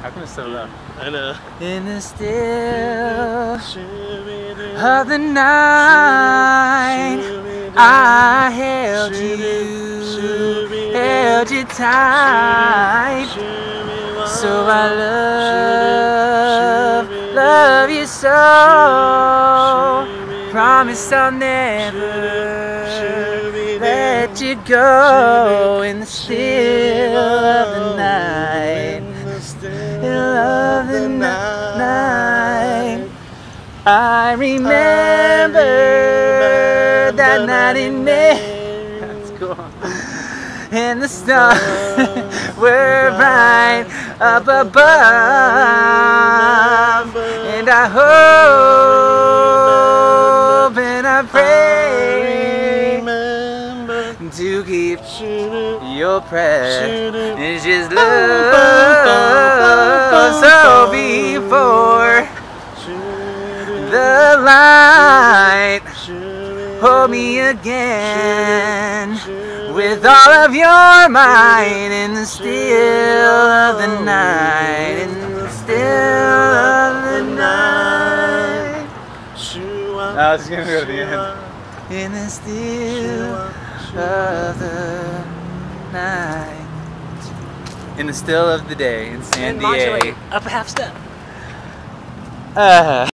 How come it's so low? I know. In the still of the night, I held you tight. So I love you so. Promise I'll never let you go. In the still of the night, still of the night, I remember that night in May. That's cool. And the stars were right up above, and I hope and I pray to keep your precious love. So before the light, hold me again with all of your might. In the still of the night, in the still of the night. I was just gonna go to the end. In the still of the night. In the still of the day in San Diego. Up a half step.